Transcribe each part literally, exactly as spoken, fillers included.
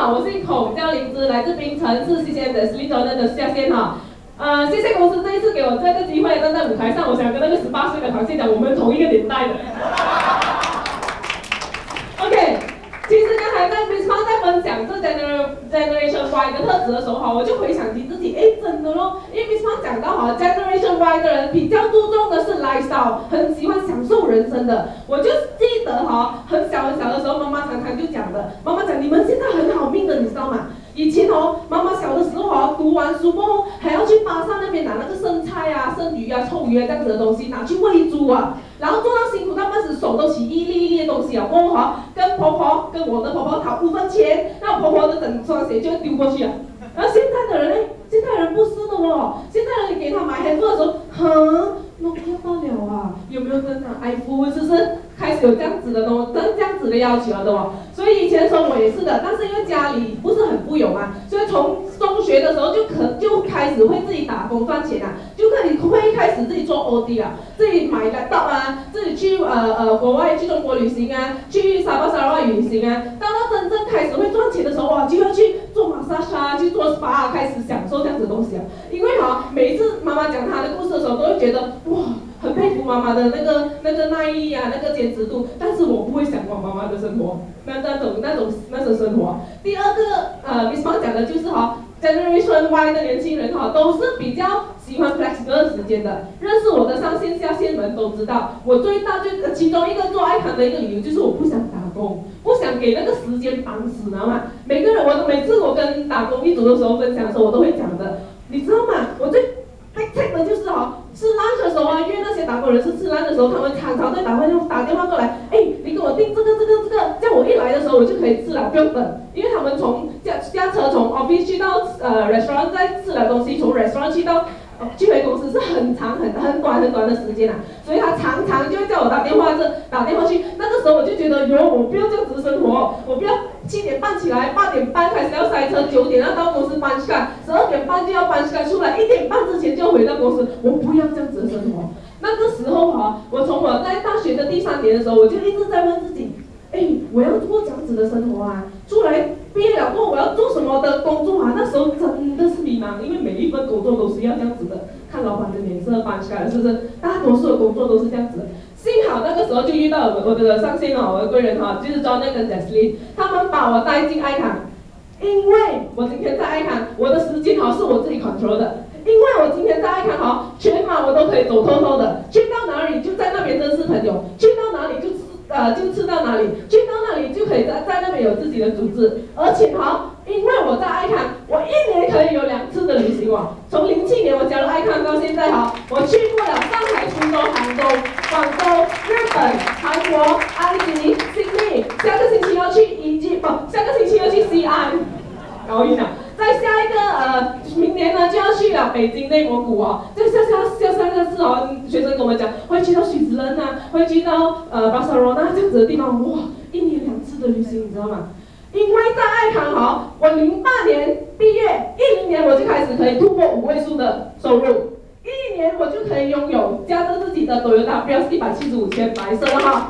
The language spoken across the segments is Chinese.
好，我姓孔，叫林芝，来自槟城，是 C C M 的实力专任的下线哈。呃，谢谢公司这一次给我这个机会站在舞台上，我想跟那个十八岁的螃蟹讲，我们同一个年代的。OK， 其实刚才在 Miss Fang 在分享这 Generation Y 的特质的时候哈，我就回想起自己，哎，真的咯，因为 Miss Fang 讲到哈 ，Generation Y 的人比较注重的是 lifestyle， 很喜欢享受人生的。我就记得哈，很小很小的时候，妈妈常常就讲的，妈妈讲你们现在很好命的，你知道吗？以前哦，妈妈小的时候哦，读完书过后还要去巴萨那边拿那个生菜啊、生鱼啊、臭鱼啊这样子的东西拿去喂猪啊，然后做到辛苦到半死，手都起一粒一粒的东西啊，过后哈，跟婆婆跟我的婆婆讨五分钱，那我婆婆的整双鞋就丢过去啊。然后现在的人呢，现在人不是的哦，现在人你给他买黑色的时候，哼，弄不到了啊，有没有真的 iPhone 是不是？开始有这样子的东，这这样子的要求了的哦，所以以前生活也是的，但是因为家里不是很富有嘛，所以从中学的时候就可就开始会自己打工赚钱啊，就可以会开始自己做 O D 啊，自己买laptop啊，自己去呃呃国外去中国旅行啊，去沙巴沙拉旅行啊，到到真正开始会赚钱的时候哇，就要去做马杀沙，去做 S P A 啊，开始享受这样子的东西啊，因为哈、啊，每一次妈妈讲她的故事的时候，都会觉得哇。很佩服妈妈的那个那个耐力啊，那个坚持度，但是我不会向往妈妈的生活，那那种那种那种生活。第二个呃 ，Miss Fang 讲的就是哈 ，Generation Y 的年轻人哈，都是比较喜欢 flexible 时间的。认识我的上线下线们都知道，我最大最其中一个做爱康的一个理由就是我不想打工，不想给那个时间绑死，知道吗？每个人我每次我跟打工一族的时候分享的时候，我都会讲的，你知道吗？我最被 take 的就是哈、哦，吃 lunch 的时候啊，因为那些打工人是吃 lunch 的时候，他们常常在打电话打电话过来，哎，你给我订这个这个这个，这样我一来的时候我就可以吃了，不用等，因为他们从驾驾车从 office 去到呃 restaurant 再吃了东西，从 restaurant 去到去回公司是很长很很短很短的时间啊，所以他常常就会叫我打电话这打电话去，那个时候我就觉得哟，我不要这样子生活，我不要七点半起来，八点半开始要塞车，九点要到公司搬卡，十二点半就要搬卡出来，一点半之前就要回到公司，我不要这样子的生活。那个时候哈、啊，我从我在大学的第三年的时候，我就一直在问自己，哎，我要过这样子的生活啊，出来毕业了过后我要做什么的工作啊？那时候真的是迷茫，因为每一份工作都是要这样子的，看老板的脸色搬起来，是不是？大多数的工作都是这样子的。幸好那个时候就遇到我我的上线哦，我的贵人哈、哦，就是 John 跟 Jesslyn， 他们把我带进爱康，因为我今天在爱康，我的时间哈、哦、是我自己 control 的。因为我今天在爱康哈，全马我都可以走透透的，去到哪里就在那边认识朋友，去到哪里就吃呃就吃到哪里，去到那里就可以在在那边有自己的组织，而且哈，因为我在爱康，我一年可以有两次的旅行哦。从零七年我加入爱康到现在哈，我去过了上海、苏州、杭州、广州、日本、韩国、埃及、悉尼，下个星期要去伊及，不，下个星期要去西安，高音啊。在下一个呃，明年呢就要去了北京内蒙古哦。这下下下三个字哦，学生跟我们讲会去到许子人啊，会去到呃巴塞罗那这样子的地方，哇，一年两次的旅行，你知道吗？因为在爱康哈，我零八年毕业，一零年我就开始可以突破五位数的收入，一年我就可以拥有驾着自己的 Toyota Prius 一百七十五千白色的哈。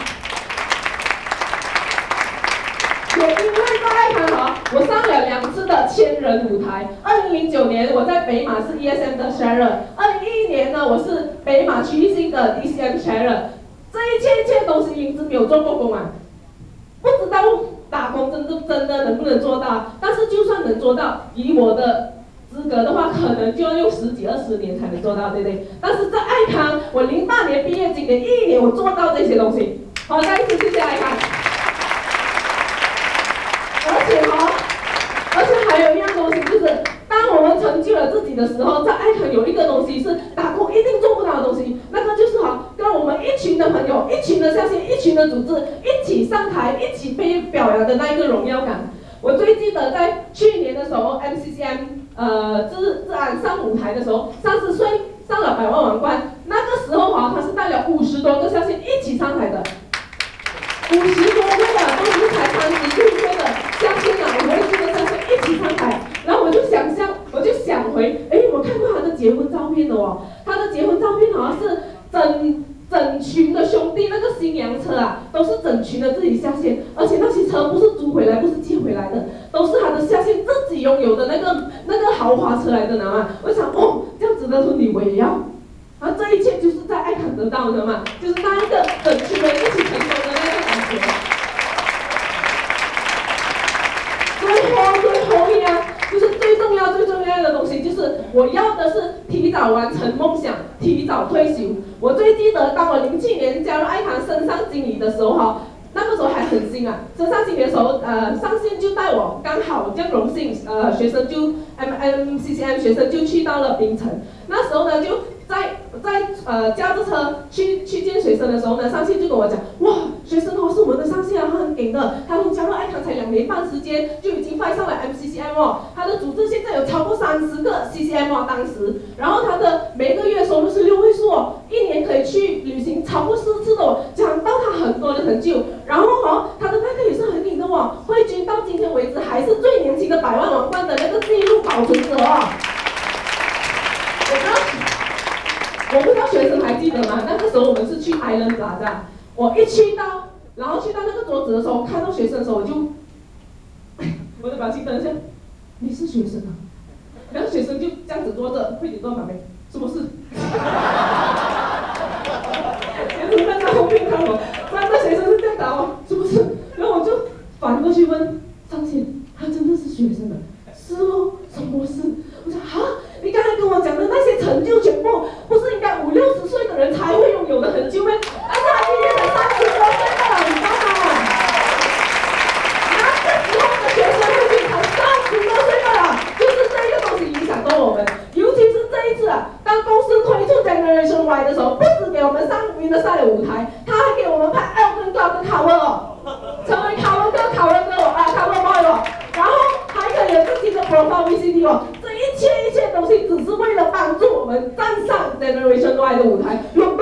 也因为在爱康哈，我上了两次的千人舞台。二零零九年我在北马是 E S M 的 Sharer， 二零一一年呢我是北马区域性的 D C M Sharer。这一切一切都是林芝没有做过工啊，不知道打工真的真的能不能做到？但是就算能做到，以我的资格的话，可能就要用十几二十年才能做到，对不对？但是在爱康，我零八年毕业，今年一年我做到这些东西。好，再一次谢谢爱康。而且哈，而且还有一样东西，就是当我们成就了自己的时候，在爱康有一个东西是打工一定做不到的东西，那个就是哈，跟我们一群的朋友、一群的下线、一群的组织一起上台、一起被表扬的那一个荣耀感。我最记得在去年的时候 ，M C C M 呃自自然上舞台的时候，三十岁上了百万王冠，那个时候哈，他是带了五十多个下线一起上台的。五十多位啊，都是才三十六岁的下线啊，五位数的下线一起上台，然后我就想象，我就想回，哎，我看过他的结婚照片的哦，他的结婚照片好像是整整整群的兄弟，那个新洋车啊，都是整群的自己下线，而且那些车不是租回来，不是借回来的，都是他的下线自己拥有的那个那个豪华车来的，知道吗？我想，哦，这样子的婚礼我也要。而这一切就是在爱康得到的嘛，就是那一个整群人一起成功的那个感觉。最后最后一样，就是最重要最重要的东西，就是我要的是提早完成梦想，提早退休。我最记得，当我零七年加入爱康升上经理的时候哈。那个时候还很新啊，升上经理的时候，呃，上线就带我，刚好这样荣幸，呃，学生就 M M C C M 学生就去到了槟城。那时候呢，就在在呃驾着车去去见学生的时候呢，上线就跟我讲，哇，学生哦是我们的上线啊，他很顶的，他从加入爱康才两年半时间就已经派上了 M C C M 哦，他的组织现在有超过三十个 C C M 哦，当时，然后他的每个月收入是六位数哦，一年可以去旅行超过四次的哦，讲到他很多的成就。然后哦，他的那个也是很顶的哦，慧君到今天为止还是最年轻的百万王冠的那个记录保存者哦。我不知道，我不知道学生还记得吗？那个时候我们是去 Island Plaza， 我一去到，然后去到那个桌子的时候，看到学生的时候，我就，我的表情等一下，你是学生啊？然后学生就这样子坐着，慧君坐旁边，什么事？学生站在后面看我。那学生是这样打我，是不是？然后我就反过去问上线，他真的是学生的？是哦，什么事？我说啊，你刚才跟我讲的那些成就全部，不是应该五六十岁的人才会拥有的成就吗？但是他今天才三十多岁了，你知道吗？那个时候的学生已经才三十多岁了，就是这个东西影响到我们，尤其是这一次啊，当公司推出 Generation Y 的时候，不只给我们上 Winner 赛的舞台，他还给我们拍 Elken 跟 cover 哦，成为 cover 哥、cover 哥啊 cover boy 哦，然后还可以有自己的 profile V C D 哦，这一切一切东西只是为了帮助我们站上 Generation Y 的舞台，拥